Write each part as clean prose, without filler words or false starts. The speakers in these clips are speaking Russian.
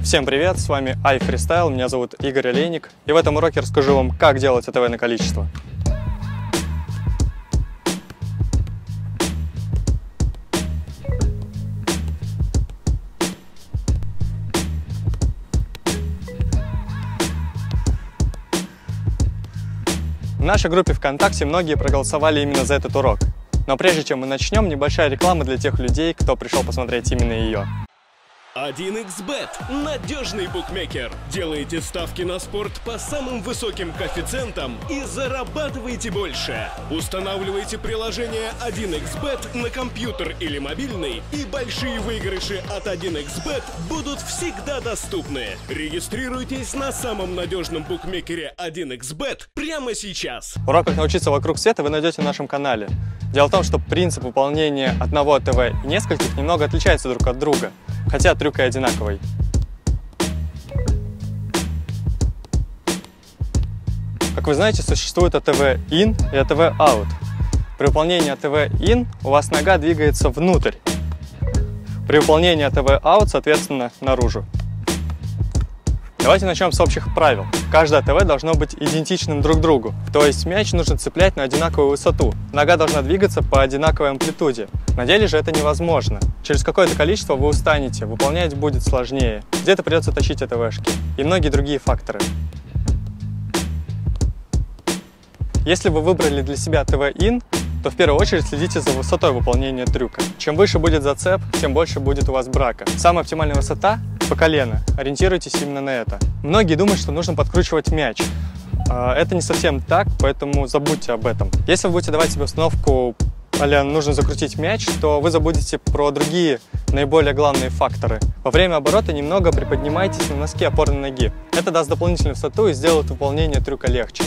Всем привет, с вами iFreestyle, меня зовут Игорь Олейник, и в этом уроке расскажу вам, как делать АТВ на количество. В нашей группе ВКонтакте многие проголосовали именно за этот урок. Но прежде чем мы начнем, небольшая реклама для тех людей, кто пришел посмотреть именно ее. 1xBet – надежный букмекер. Делаете ставки на спорт по самым высоким коэффициентам и зарабатывайте больше. Устанавливайте приложение 1xBet на компьютер или мобильный, и большие выигрыши от 1xBet будут всегда доступны. Регистрируйтесь на самом надежном букмекере 1xBet прямо сейчас. Урок «Как научиться вокруг света» вы найдете на нашем канале. Дело в том, что принцип выполнения одного АТВ и нескольких немного отличается друг от друга, хотя трюк и одинаковый. Как вы знаете, существует АТВ IN и АТВ OUT. При выполнении АТВ IN у вас нога двигается внутрь. При выполнении АТВ OUT, соответственно, наружу. Давайте начнем с общих правил. Каждое АТВ должно быть идентичным друг другу, то есть мяч нужно цеплять на одинаковую высоту. Нога должна двигаться по одинаковой амплитуде. На деле же это невозможно. Через какое-то количество вы устанете, выполнять будет сложнее. Где-то придется тащить АТВшки и многие другие факторы. Если вы выбрали для себя АТВ IN, то в первую очередь следите за высотой выполнения трюка. Чем выше будет зацеп, тем больше будет у вас брака. Самая оптимальная высота по колено. Ориентируйтесь именно на это. Многие думают, что нужно подкручивать мяч. Это не совсем так, поэтому забудьте об этом. Если вы будете давать себе установку а-ля нужно закрутить мяч, то вы забудете про другие наиболее главные факторы. Во время оборота немного приподнимайтесь на носки опорной ноги. Это даст дополнительную высоту и сделает выполнение трюка легче.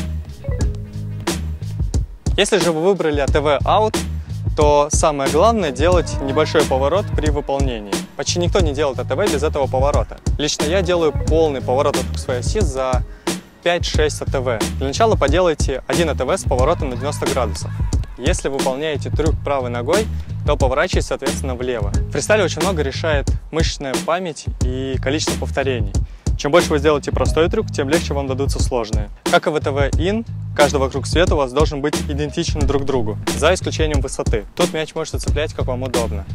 Если же вы выбрали АТВ OUT, то самое главное делать небольшой поворот при выполнении. Почти никто не делает АТВ без этого поворота. Лично я делаю полный поворот вокруг своей оси за 5-6 АТВ. Для начала поделайте один АТВ с поворотом на 90 градусов. Если выполняете трюк правой ногой, то поворачивайте, соответственно, влево. В фристайле очень много решает мышечная память и количество повторений. Чем больше вы сделаете простой трюк, тем легче вам дадутся сложные. Как и в АТВ IN, каждый вокруг света у вас должен быть идентичен друг другу, за исключением высоты. Тут мяч можете цеплять, как вам удобно.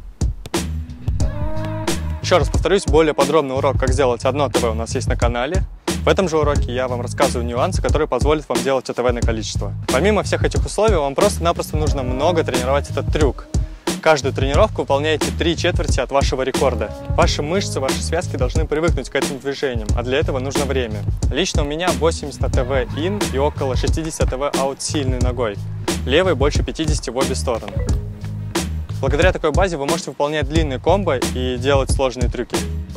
Еще раз повторюсь, более подробный урок, как сделать одно АТВ, у нас есть на канале. В этом же уроке я вам рассказываю нюансы, которые позволят вам делать АТВ на количество. Помимо всех этих условий, вам просто-напросто нужно много тренировать этот трюк. Каждую тренировку выполняйте 3/4 от вашего рекорда. Ваши мышцы, ваши связки должны привыкнуть к этим движениям, а для этого нужно время. Лично у меня 80 АТВ IN и около 60 АТВ OUT сильной ногой. Левой больше 50 в обе стороны. Благодаря такой базе вы можете выполнять длинные комбо и делать сложные трюки.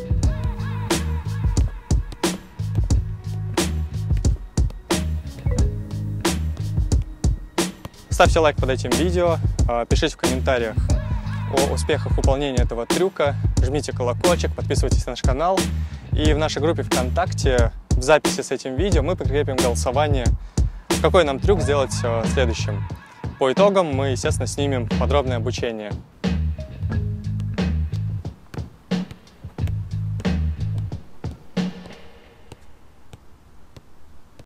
Ставьте лайк под этим видео, пишите в комментариях о успехах выполнения этого трюка, жмите колокольчик, подписывайтесь на наш канал. И в нашей группе ВКонтакте в записи с этим видео мы прикрепим голосование, какой нам трюк сделать следующим. По итогам мы, естественно, снимем подробное обучение.